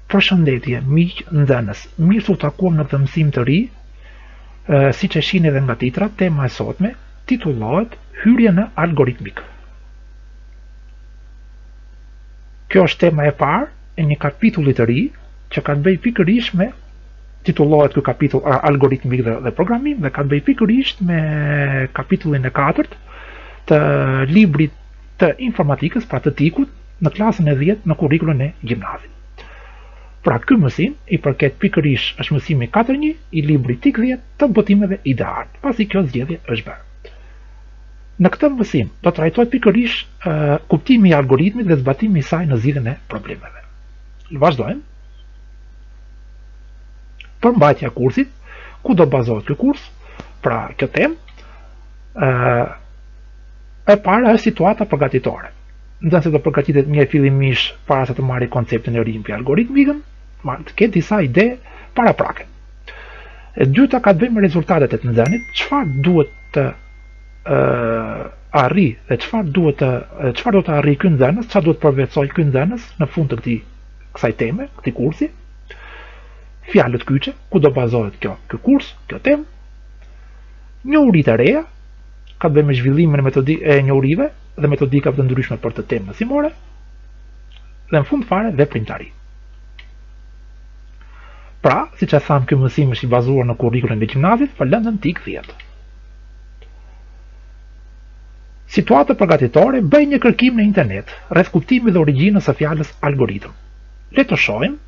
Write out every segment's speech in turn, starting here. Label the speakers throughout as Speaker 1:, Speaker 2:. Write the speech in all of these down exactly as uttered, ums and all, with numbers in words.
Speaker 1: Përshëndetje, miq nxënës, mirë se u takuam në këtë mësim të ri. Siç e shihni edhe nga titra, tema e sotme titullohet Hyrje në algoritmik. Kjo është tema e parë e një kapitulli të ri që ka të bëjë pikërisht me titullohet ky kapitull algoritmik dhe, dhe programim dhe ka të bëjë pikërisht me kapitullin e katërt të librit të informatikës, pra të tikut, në klasën e dhjetë në kurrikulën e gjimnazit. Pra ky mësim i përket pikërisht është mësimi katër një i librit tik dhjetë të botimeve ideale, pasi kjo zgjedhje është bërë. Në këtë mësim do të trajtohet pikërisht uh, kuptimi i algoritmit dhe zbatimi i saj në zgjidhjen e problemeve. Vazhdojmë. Përmbajtja e kursit, ku do bazohet ky kurs? Pra kjo temë uh, e para është situata përgatitore. Nxënësi do përgatitet mirë fillimisht para se të marrë konceptin e ri mbi algoritmikën, të ketë disa ide paraprake. E dyta ka të bëjë me rezultatet e të nxënit, çfarë duhet të uh, arri dhe çfarë duhet të çfarë do të arrijë ky nxënës, çfarë duhet të përvetsojë ky nxënës në fund të këtij kësaj teme, këtij kursi. Fjalët kyçe, ku do bazohet kjo ky kurs, kjo temë. Njohuritë e reja, ka të bëjë me zhvillimin e metodikë e njohurive dhe metodikave të ndryshme për të temë mësimore, dhe në fund fare veprimtari. Pra, siç e tham, ky mësim është i bazuar në kurrikulën e gjimnazit për lëndën tik dhjetë. Situata përgatitore, bëj një kërkim në internet rreth kuptimit dhe origjinës së fjalës algoritëm. Le të shohim.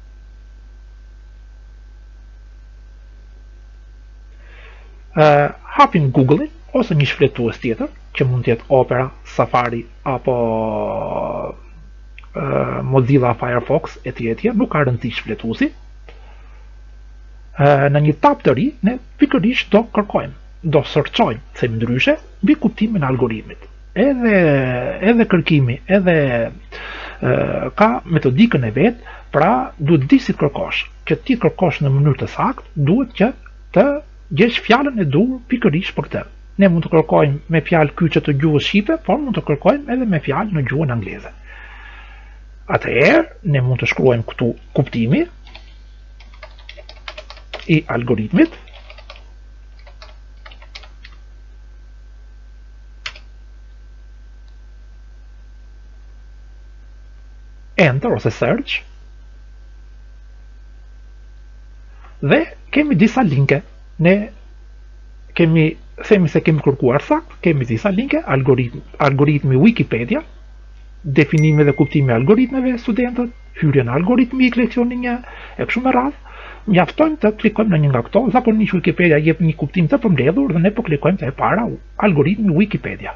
Speaker 1: Uh, hapim Google-in ose një shfletues tjetër, që mund të jetë Opera, Safari apo uh, Mozilla Firefox etj etj, nuk ka rëndësi shfletuesi. Uh, në një tab të ri, ne pikërisht do kërkojmë, do searchojmë, themi ndryshe, mbi kuptimin e algoritmit. Edhe edhe kërkimi, edhe uh, ka metodikën e vet, pra duhet di si të kërkosh. Që ti kërkosh në mënyrë të saktë, duhet që të gjesh fjalën e duhur pikërisht për këtë. Ne mund të kërkojmë me fjalë kyçe të gjuhës shqipe, por mund të kërkojmë edhe me fjalë në gjuhën angleze. Atëherë, ne mund të shkruajmë këtu kuptimi i algoritmit. Enter ose search. Dhe kemi disa linke. Ne kemi themi se kemi kërkuar sakt, kemi disa linke, algoritmi, algoritmi Wikipedia, definimi dhe kuptimi i algoritmeve studentët, hyrje në algoritmik leksioni një, e kështu me radhë. Mjaftojmë të klikojmë në një nga këto, zakonisht Wikipedia jep një kuptim të përmbledhur dhe ne po klikojmë te e para, algoritmi Wikipedia.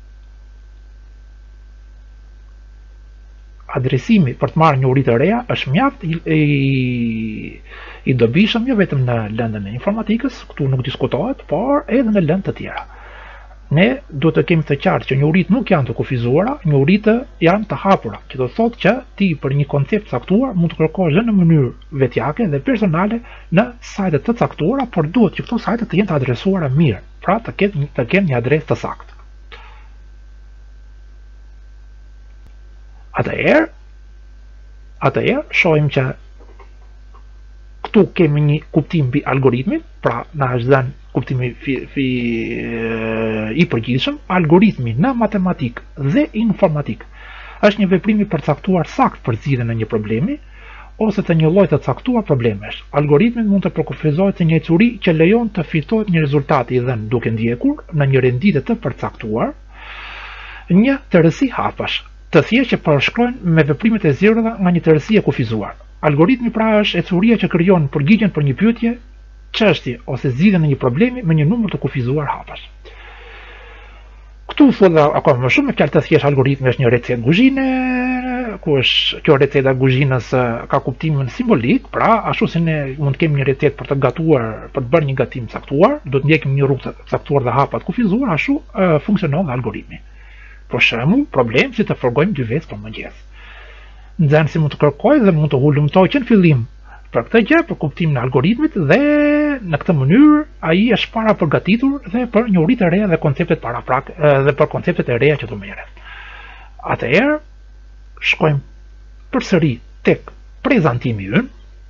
Speaker 1: Adresimi për të marrë njohuri të reja është mjaft i, i, i dobishëm jo vetëm në lëndën e informatikës, këtu nuk diskutohet, por edhe në lëndë të tjera. Ne duhet të kemi të qartë që njohuritë nuk janë të kufizuara, njohuritë janë të hapura, që do të thotë që ti për një koncept caktuar mund të kërkosh edhe në mënyrë vetjake dhe personale në sajte të caktuara, por duhet që këto sajte të jenë të adresuara mirë, pra të ketë të kenë një adresë të saktë. Atëherë, atëherë shohim që këtu kemi një kuptim mbi algoritmin, pra na është dhënë kuptimi fi, fi, i përgjithshëm. Algoritmi në matematik dhe informatik është një veprim i përcaktuar sakt për zgjidhjen e një problemi ose të një lloji të caktuar problemesh. Algoritmi mund të përkufizohet si një ecuri që lejon të fitohet një rezultat i dhënë duke ndjekur në një renditje të përcaktuar një tërësi hapash, të thjeshtë që përshkruajnë me veprimet e zgjedhura nga një tërësi e kufizuar. Algoritmi pra është ecuria që krijon përgjigjen për një pyetje, çështje ose zgjidhjen e një problemi me një numër të kufizuar hapash. Këtu thonë akoma më shumë me fjalë të thjeshtë, algoritmi është një recetë kuzhine, ku është kjo receta e kuzhinës ka kuptimin simbolik, pra ashtu si ne mund të kemi një recetë për të gatuar, për të bërë një gatim caktuar, do të ndjekim një rrugë të caktuar dhe hapa të kufizuar, ashtu uh, funksionon dhe algoritmi. Për shembull, problem si të forgojmë dy vezë për mëngjes. Nxënësi mund të kërkojë dhe mund të hulumtojë që në fillim për këtë gjë, për kuptimin e algoritmit, dhe në këtë mënyrë ai është para përgatitur dhe për njohuritë e reja dhe konceptet paraprak dhe për konceptet e reja që do merret. Atëherë shkojmë përsëri tek prezantimi ynë.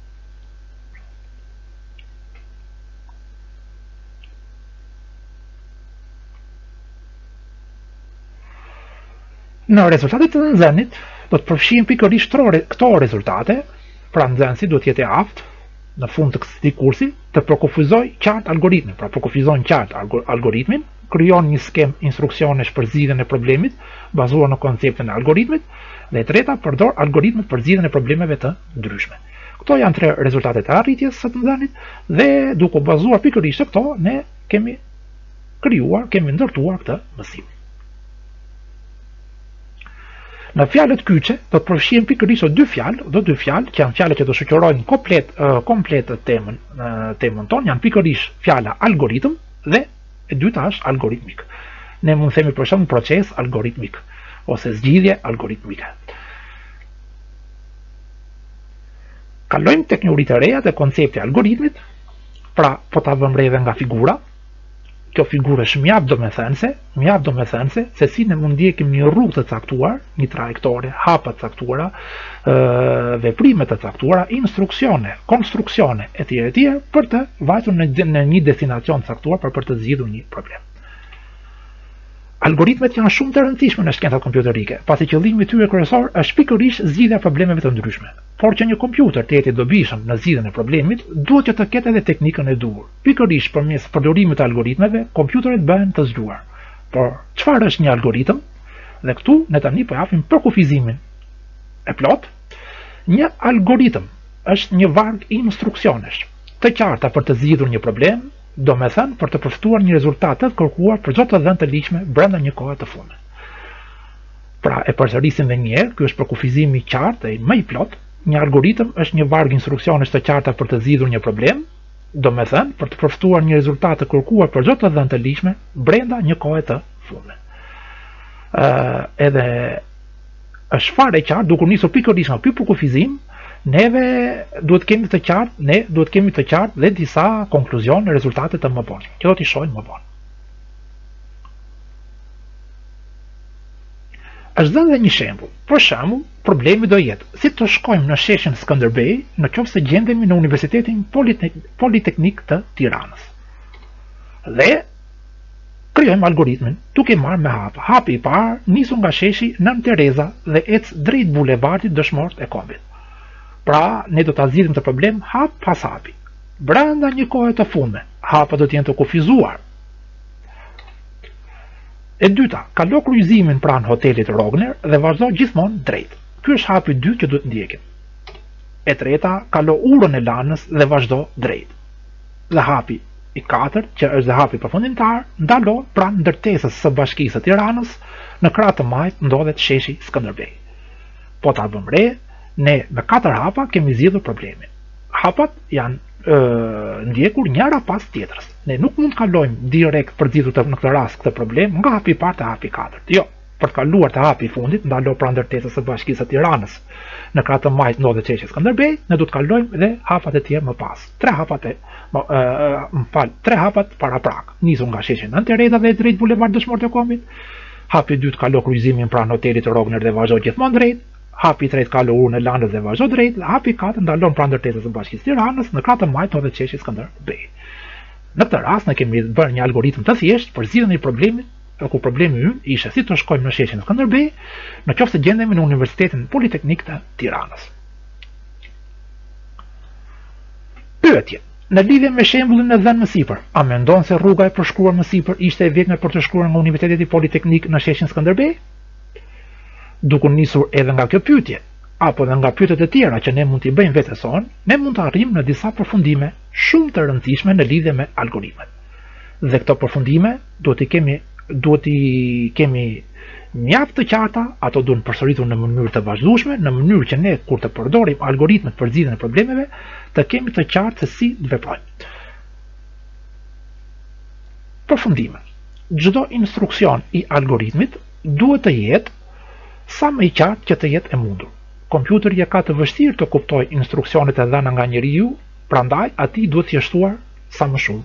Speaker 1: Në rezultatet të nxënit do të përfshijmë pikërisht këto rezultate, pra nxënësi duhet jetë i aftë në fund të këtij kursi të përkufizoj qartë algoritmin, pra përkufizon qartë algoritmin, krijon një skem instruksionesh për zgjidhjen e problemit bazuar në konceptin e algoritmit, dhe e treta përdor algoritmet për zgjidhjen e problemeve të ndryshme. Këto janë tre rezultatet e arritjes së të nxënit dhe duke u bazuar pikërisht këto ne kemi krijuar, kemi ndërtuar këtë mësim. Në fjalët kyçe do të përfshijmë pikërisht dy fjalë, do dy fjalë që janë fjalë që do shoqërojnë komplet uh, komplet temën uh, temën tonë, janë pikërisht fjala algoritëm dhe e dyta është algoritmik. Ne mund të themi për shembull proces algoritmik ose zgjidhje algoritmike. Kalojmë tek njëritë e reja të koncepti algoritmit, pra po ta vëmë re edhe nga figura. Kjo figurë është mjaft domethënëse, mjaft domethënëse se si ne mund ndjekim një rrugë të caktuar, një trajektore, hapa të caktuara, veprime të caktuara, instruksione, konstruksione etj etj për të vajtur në, në një destinacion të caktuar për, për të zgjidhur një problem. Algoritmet janë shumë të rëndësishme në shkencat kompjuterike, pasi qëllimi i tyre kryesor është pikërisht zgjidhja e problemeve të ndryshme. Por që një kompjuter të jetë i dobishëm në zgjidhjen e problemit, duhet që të ketë edhe teknikën e duhur. Pikërisht përmes përdorimit të algoritmeve, kompjuterit bëhen të zgjuar. Por çfarë është një algoritëm? Dhe këtu ne tani po japim përkufizimin e plot. Një algoritëm është një varg i instruksionesh të qarta për të zgjidhur një problem, do me thënë për të përfituar një rezultat të kërkuar për çdo të dhënë të ligjshme brenda një kohe të fundit. Pra e përsërisim edhe një herë, ky është përkufizimi i qartë dhe më i plot. Një algoritëm është një varg instruksionesh të qarta për të zgjidhur një problem, do me thënë për të përfituar një rezultat të kërkuar për çdo të dhënë të ligjshme brenda një kohe të fundit. Uh, edhe është fare e qartë, duke nisur pikërisht nga ky përkufizim, neve duhet kemi të qartë, ne duhet kemi të qartë dhe disa konkluzione, rezultate të mëparshme, që do t'i shohim më vonë. Është dhënë dhe një shembull. Për shembull, problemi do jetë si të shkojmë në sheshin Skënderbej nëse gjendemi në Universitetin Politeknik të Tiranës. Dhe krijojmë algoritmin duke marrë me hap. Hapi i parë nisu nga sheshi Nën Tereza dhe ec drejt bulevardit Dëshmorët e Kombit. Pra, ne do ta zgjidhim të problem hap pas hapi. Brenda një kohe të fundme, hapa do të jenë të kufizuar. E dyta, kalo kryqëzimin pranë hotelit Rogner dhe vazhdo gjithmonë drejt. Ky është hapi i dytë që duhet ndjekim. E treta, kalo urën e lanës dhe vazhdo drejt. Dhe hapi i katërt, që është dhe hapi përfundimtar, ndalon pranë ndërtesës së Bashkisë së Tiranës, në krah të majt ndodhet sheshi Skënderbej. Po ta vëmë re, ne me katër hapa kemi zgjidhur problemin. Hapat janë e, ndjekur njëra pas tjetrës. Ne nuk mund të kalojmë direkt për zgjidhur në këtë rast këtë problem nga hapi i parë te hapi i katërt. Jo, për të kaluar te hapi i fundit, ndalo pranë ndërtesës së Bashkisë së Tiranës, në krah të majt ndodhet sheshi Skënderbej, ne do të kalojmë edhe hapat e tjerë më pas. Tre hapat e më uh, fal, tre hapat para prak. Nisu nga sheshi Nën Tereza dhe drejt bulevardit Dëshmorët e Kombit. Hapi i dytë kalo kryqëzimin pranë hotelit Rogner dhe vazhdo gjithmonë drejt. Hapi i tretë kalo urën e lanës dhe vazhdo drejt. Hapi i katërt ndalon pranë ndërtesës së Bashkisë së Tiranës, në krah të majt ndodhet sheshi Skënderbej. Në këtë rast ne kemi bërë një algoritëm të thjeshtë për zgjidhjen e problemit, ku problemi ynë ishte si të shkojmë në sheshin Skënderbej, nëse gjendemi në Universitetin Politeknik të Tiranës. Pyetje. Në lidhje me shembullin e dhënë më sipër, a mendon se rruga e përshkruar më sipër ishte e vetme për të shkuar nga Universiteti Politeknik në sheshin Skënderbej? Duke nisur edhe nga kjo pyetje, apo edhe nga pyetjet e tjera që ne mund t'i bëjmë vetes son, ne mund të arrijmë në disa përfundime shumë të rëndësishme në lidhje me algoritmet. Dhe këto përfundime duhet i kemi duhet i kemi mjaft të qarta, ato duhen përsëritur në mënyrë të vazhdueshme, në mënyrë që ne kur të përdorim algoritmet për zgjidhjen e problemeve, të kemi të qartë se si të veprojmë. Përfundime. Çdo instruksion i algoritmit duhet të jetë sa më i qartë që të jetë e mundur. Kompjuteri e ka të vështirë të kuptojë instruksionet e dhëna nga njeriu, prandaj atij duhet t'i shtuar sa më shumë.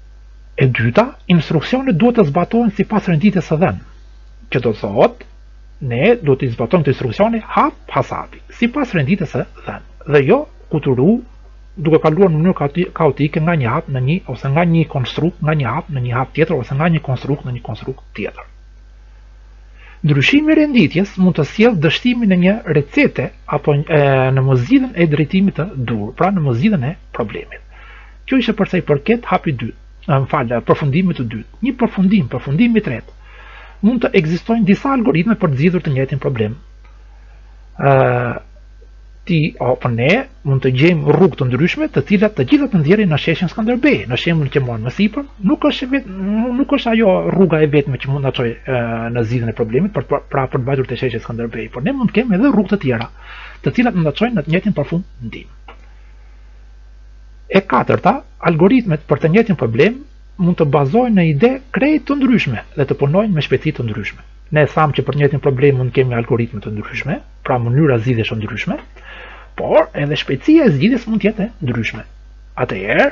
Speaker 1: E dyta, instruksionet duhet të zbatohen sipas renditjes së dhënë, që do të thotë ne do të zbatojmë të instruksione hap hasapi, sipas renditës së dhënë, dhe jo kuturu duke kaluar në mënyrë kaotike nga një hap në një ose nga një konstrukt nga një hap në një hap tjetër ose nga një konstrukt në një konstrukt tjetër. Ndryshimi i renditjes mund të sjellë dështimin e një recete apo e, në mosgjidhjen e drejtimit të dur, pra në mosgjidhjen e problemit. Kjo ishte për sa i përket hapi dy, më fal, përfundimit të dytë. Një përfundim, përfundimi i tretë. Mund të ekzistojnë disa algoritme për të zgjidhur të njëjtin problem. Ë ti apo ne mund të gjejmë rrugë të ndryshme, të cilat të gjitha të nxjerrin në sheshin Skënderbej. Në shembull që morëm më sipër, nuk është vetë nuk është ajo rruga e vetme që mund na çojë në zgjidhjen e problemit, për pra për të vajtur te sheshi Skënderbej, por ne mund të kemi edhe rrugë të tjera, të cilat mund na çojnë në të njëjtin përfundim. E katërta, algoritmet për të njëjtin problem mund të bazohen në ide krejt të ndryshme dhe të punojnë me shpejtësi të ndryshme. Ne thamë që për të njëjtin problem mund të kemi algoritme të ndryshme, pra mënyra zgjidhjesh të ndryshme, por edhe shpejtësia e zgjidhjes mund të jetë e ndryshme. Atëherë,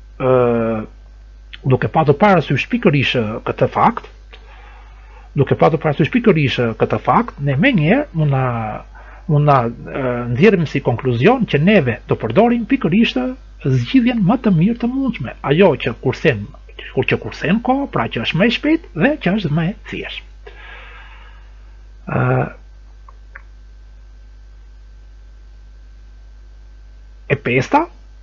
Speaker 1: ë duke patur parasysh pikërisht këtë fakt, duke patur parasysh pikërisht këtë fakt, ne menjëherë mund na mund na nxjerrim si konkluzion që neve do përdorim pikërisht zgjidhjen më të mirë të mundshme, ajo që kursen kur që kursen kohë, pra që është më e shpejtë dhe që është më e thjeshtë. ë E pesta,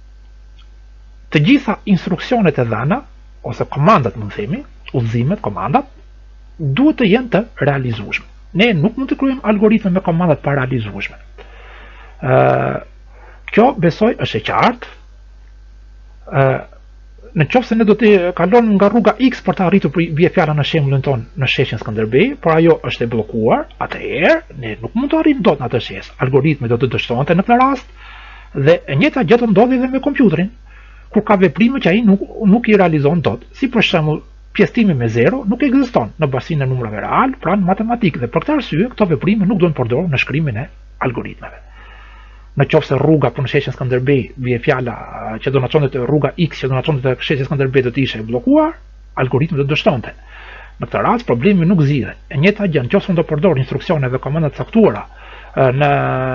Speaker 1: të gjitha instruksionet e dhëna ose komandat, mund të themi, udhëzimet, komandat, duhet të jenë të realizueshme. Ne nuk mund të kryejmë algoritme me komandat pa realizueshme. Ë kjo besoj është e qartë. Ë në qoftë se ne do të kalojmë nga rruga X për të arritur bie fjala në shembullin ton në sheshin Skënderbej, por ajo është e bllokuar, atëherë ne nuk mund të arrijmë dot në atë shes. Algoritmi do të dështonte në këtë rast. Dhe e njëjta gjë do ndodhi edhe me kompjuterin, kur ka veprime që ai nuk nuk i realizon dot. Si për shembull, pjesëtimi me zero nuk ekziston në basinë e numrave real, pra në matematikë, dhe për këtë arsye këto veprime nuk duhen përdorur në shkrimin e algoritmeve. Në qoftë se rruga për në sheshin Skënderbej bie fjala që do na çonte te rruga X që do na çonte te sheshi Skënderbej do të ishte e bllokuar, algoritmi do të dështonte. Në këtë rast problemi nuk zgjidhet. E njëjta gjë nëse unë do përdor instruksione dhe komanda të caktuara në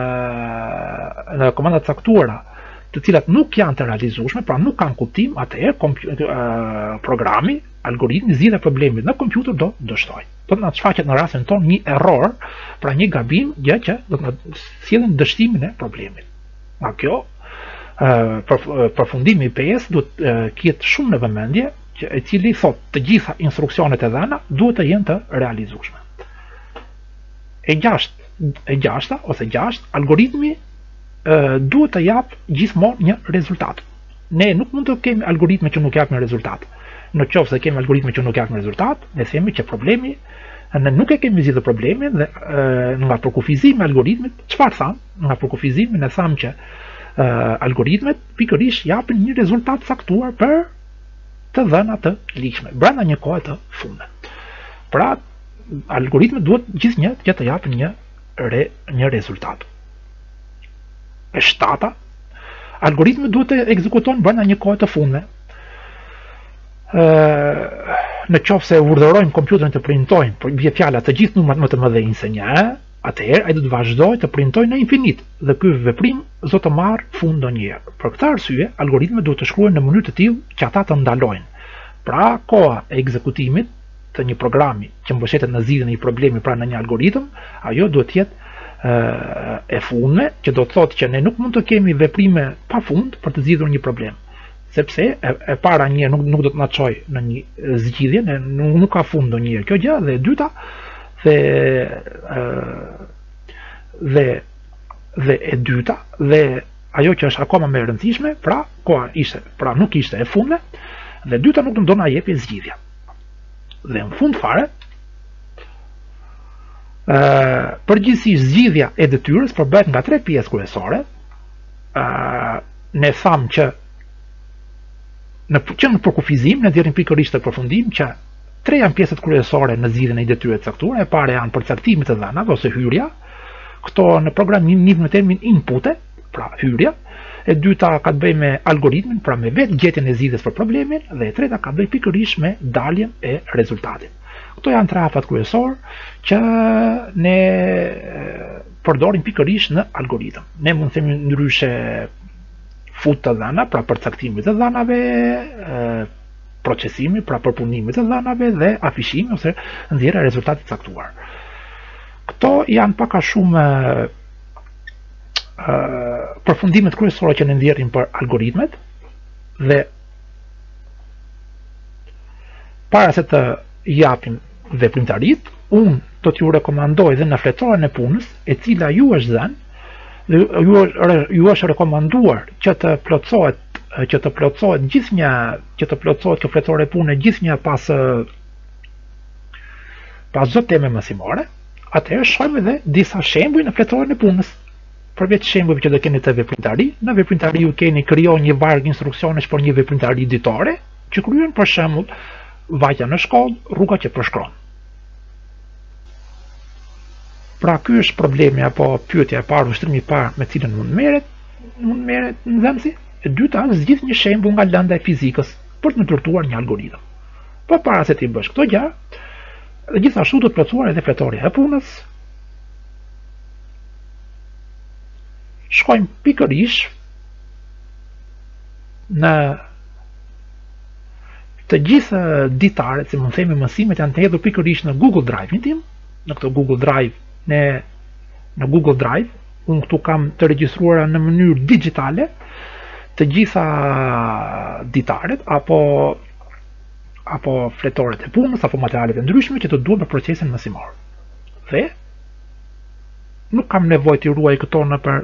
Speaker 1: në komanda të caktuara, të cilat nuk janë të realizueshme, pra nuk kanë kuptim, atëherë programi, algoritmi zgjidhja problemit në kompjuter do dështojë. Do të na shfaqet në rastin ton një error, pra një gabim, gjë që do të na sjellë dështimin e problemit. Nga kjo, përfundimi i pesë duhet të ketë shumë në vëmendje, që e cili thotë të gjitha instruksionet e dhëna duhet të jenë të realizueshme. E gjashtë e gjashta ose gjashtë, algoritmi e, duhet të jap gjithmonë një rezultat. Ne nuk mund të kemi algoritme që nuk japin rezultat. Në qoftë se kemi algoritme që nuk japin rezultat, ne themi që problemi ne nuk e kemi zgjidhur problemin dhe e, nga përkufizimi i algoritmit, çfarë tham? Nga përkufizimi ne tham që e, algoritmet pikërisht japin një rezultat caktuar për të dhëna të ligjshme brenda një kohe të fundit. Pra, algoritmet duhet gjithnjë që të japin një re, një rezultat. E shtata, algoritmi duhet të ekzekuton brenda një kohe të fundme. Ë në qoftë se urdhërojmë kompjuterin të printojnë, por bie fjala të gjithë numrat më të mëdhenj se një, atëherë ai do të vazhdojë të printojë në infinit dhe ky veprim do të marr fund ndonjëherë. Për këtë arsye, algoritmi duhet të shkruhen në mënyrë të tillë që ata të ndalojnë. Pra, koha e ekzekutimit të një programi që mbështetet në zgjidhjen e një problemi pra në një algoritëm, ajo duhet të jetë e fundme, që do të thotë që ne nuk mund të kemi veprime pafund për të zgjidhur një problem, sepse e, e para një nuk nuk do të na çojë në një zgjidhje, ne nuk, nuk ka fund ndonjëherë kjo gjë, dhe e dyta dhe e, dhe dhe e dyta dhe ajo që është akoma më e rëndësishme, pra koha ishte, pra nuk ishte e fundme, dhe e dyta nuk do na jepi zgjidhja. Dhe në fund fare, Uh, përgjithsisht zgjidhja e detyrës përbëhet nga tre pjesë kryesore. Uh, ne thamë që në që në përkufizim ne nxjerrim pikërisht të përfundim që tre janë pjesët kryesore në zgjidhjen e një detyre të caktuar. E para janë përcaktimi të dhënave ose hyrja. Këto në programim njihen me termin input, pra hyrja. E dyta ka të bëjë me algoritmin, pra me vetë gjetjen e zgjidhjes për problemin, dhe e treta ka të bëjë pikërisht me daljen e rezultatit. Këto janë tre hafat kryesor që ne përdorim pikërisht në algoritëm. Ne mund të themi ndryshe fut të dhëna, pra përcaktimi të dhënave, procesimi, pra përpunimi të dhënave dhe afishimi ose nxjerrja e rezultatit të caktuar. Këto janë pak a shumë përfundimet kryesore që ne nxjerrim për algoritmet dhe para se të japim veprimtarit, unë do t'ju rekomandoj dhe në fletoren e punës, e cila ju është dhënë, dhe ju, ju është rekomanduar që të plotësohet që të plotësohet gjithnjë që të plotësohet kjo fletore e punë gjithnjë pas pas çdo teme mësimore. Atëherë shohim edhe disa shembuj në fletoren e punës. Përveç shembujve që do keni të veprimtari, në veprimtari ju keni krijon një varg instruksionesh për një veprimtari ditore, që kryen për shembull vajtja në shkollë, rruga që përshkron. Pra ky është problemi apo pyetja e parë, ushtrimi i parë me cilën mund merret, mund merret nxënësi. E dyta është zgjidh një shembull nga lënda e fizikës për të ndërtuar një algoritëm. Po para se ti bësh këto gjë, dhe gjithashtu do të plotësuar edhe fletorja e punës. Shkojmë pikërisht në të gjithë ditaret, si mund themi mësimet janë të hedhur pikërisht në Google Drive-in tim, në këtë Google Drive, ne në Google Drive, unë këtu kam të regjistruara në mënyrë digjitale të gjitha ditaret apo apo fletoret e punës apo materialet e ndryshme që të duhen për procesin mësimor. Dhe nuk kam nevojë të ruaj këto në për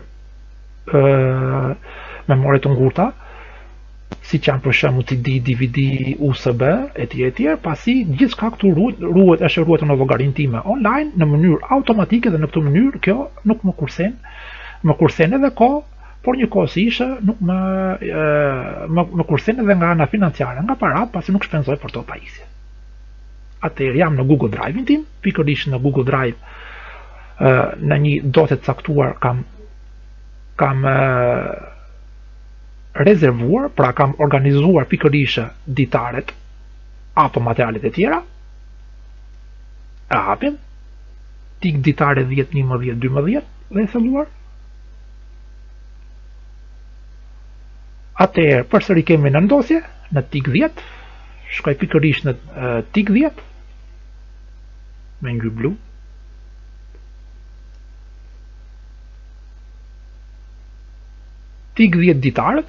Speaker 1: memorie të ngurta, siç janë për shembull C D, D V D, U S B etj etj, pasi gjithçka këtu ruhet, ruhet është ruajtur në llogarinë time online në mënyrë automatike dhe në këtë mënyrë kjo nuk më kursen, më kursen edhe kohë, por një kohësisht nuk më më, më kursen edhe nga ana financiare, nga parat, pasi nuk shpenzoj për to pajisje. Atëherë jam në Google Drive-in tim, pikërisht në Google Drive në një dotë të caktuar kam kam rezervuar, pra kam organizuar pikërisht ditaret apo materialet e tjera. E hapim, tik ditare dhjetë, njëmbëdhjetë, dymbëdhjetë dhe e thelluar. Atëherë përsëri kemi në ndosje, në tik dhjetë, shkoj pikërisht në uh, tik dhjetë, me ngjyrë blu. Tik dhjetë ditarët,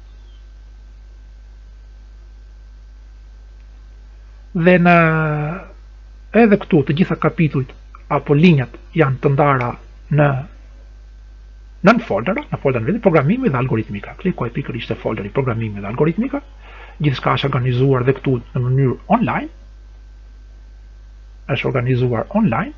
Speaker 1: dhe në edhe këtu të gjitha kapitujt apo linjat janë të ndara në nën foldera, në folderin vetë programimi dhe algoritmika. Klikoj pikërisht te folderi programimi dhe algoritmika. Gjithçka është organizuar dhe këtu në mënyrë online. Është organizuar online.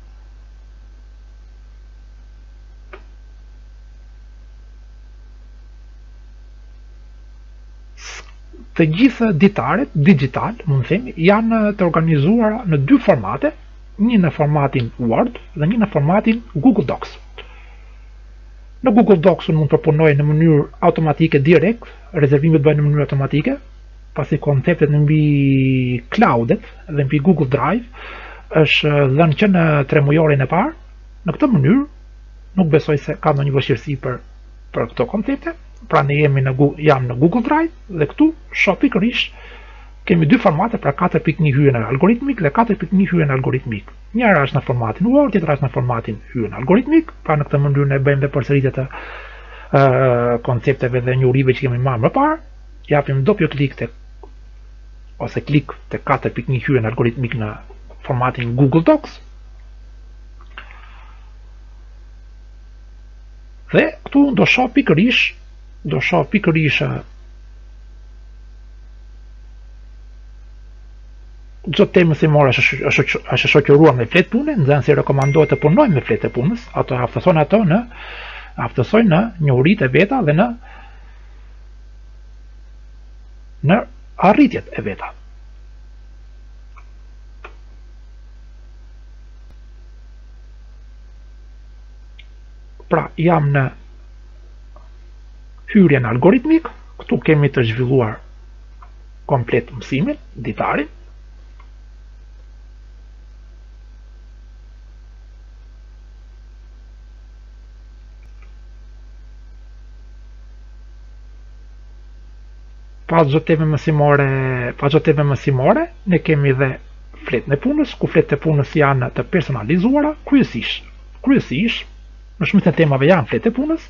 Speaker 1: Të gjithë ditaret digital, mund të themi, janë të organizuara në dy formate, një në formatin Word dhe një në formatin Google Docs. Në Google Docs unë mund të përpunoj në mënyrë automatike direkt, rezervimet bëhen në mënyrë automatike, pasi konceptet në mbi cloudet dhe mbi Google Drive është dhënë që në tre mujorin e parë. Në këtë mënyrë nuk besoj se ka ndonjë vështirësi për për këto koncepte. Pra ne jemi në jam në Google Drive dhe këtu shoh pikërisht kemi dy formate, pra katër pikë një hyrje në algoritmik dhe katër pikë një hyrje në algoritmik. Njëra është në formatin Word, tjetra është në formatin hyrje në algoritmik. Pra në këtë mënyrë ne bëjmë dhe përsëritje të uh, koncepteve dhe njohurive që kemi marrë më parë. Japim doppio klik tek ose klik tek katër pikë një hyrje në algoritmik në formatin Google Docs. Dhe këtu do shoh pikërisht do shoh pikërisht çdo temë që mora është është shoqëruar me fletë pune, nxënësi rekomandohet të punojmë me fletë punës, ato aftësojnë ato në aftësojnë në njohuritë e veta dhe në në arritjet e veta. Pra jam në hyrjen algoritmik, këtu kemi të zhvilluar komplet mësimin, ditarin. pas çdo temë mësimore, pas çdo temë mësimore, ne kemi dhe fletën e punës, ku fletët e punës janë të personalizuara, kryesisht, kryesisht, në shumicën e temave janë fletë e punës.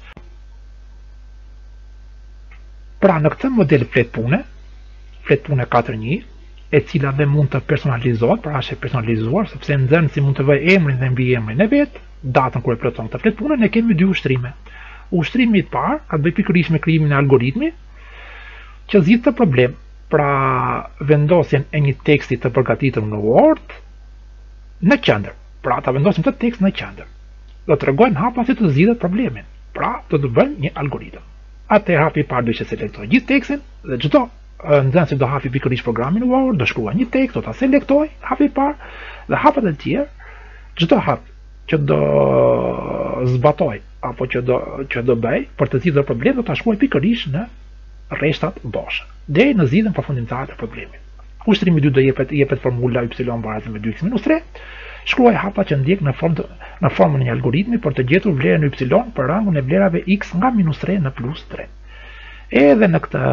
Speaker 1: Pra në këtë model fletë pune, fletë pune katër një, e cila dhe mund të personalizohet, pra është e personalizuar, sepse nxënësi mund të vëj emrin dhe mbi emrin e vet, datën kur e plotson këtë fletë pune, ne kemi dy ushtrime. Ushtrimi i parë ka të bëjë pikërisht me krijimin e algoritmi, që zgjidh të problem, pra vendosjen e një teksti të përgatitur në Word në qendër. Pra ta vendosim këtë tekst në qendër. Do të tregojnë hapa si të zgjidhet problemin. Pra do të bëjmë një algoritëm. Atë hapi i parë do të selektoj gjithë tekstin dhe çdo nxënës do hapi pikërisht programin Word, do shkruaj një tekst, do ta selektoj hapi i parë dhe hapat e tjerë, çdo hap që do zbatoj apo që do që do bëj për të zgjidhur problemin do ta shkruaj pikërisht në rreshtat boshe, deri në zgjidhjen përfundimtare të problemit. Ushtrimi i dytë do jepet jepet formula y barazi me dy x minus tre. Shkruaj hapa që ndjek në formë në formën e një algoritmi për të gjetur vlerën y për rangun e vlerave x nga minus tre në plus tre. Edhe në këtë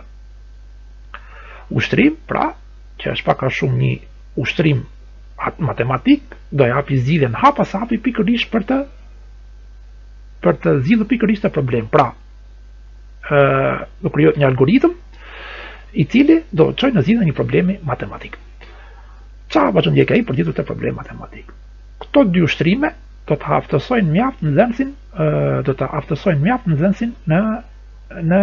Speaker 1: ushtrim, pra, që është pak a shumë një ushtrim matematik, do japi zgjidhjen hapa sa hapi pikërisht për të për të zgjidhur pikërisht të problem. Pra, ë do krijohet një algoritëm i cili do të çojë në zgjidhjen e një problemi matematik. Qa pa që ndjek ai për gjithë të problem matematik. Këto dy ushtrime do të aftësojnë mjaft nxënësin, do të aftësojnë mjaft nxënësin në në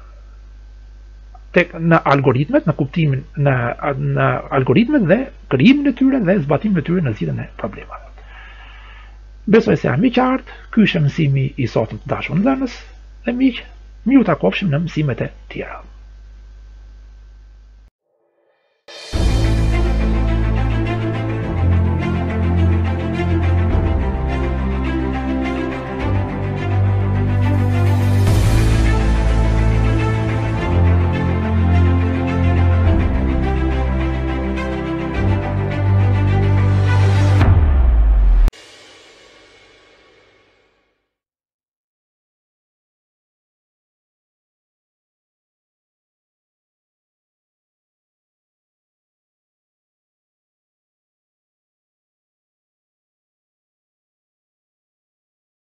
Speaker 1: tek në algoritmet, në kuptimin në në algoritmet dhe krijimin e tyre dhe zbatimin e tyre në zgjidhjen e problemeve. Besoj se jam i qartë, ky është mësimi i sotëm të dashur nxënës dhe miq, miu takofshim në mësimet e tjera.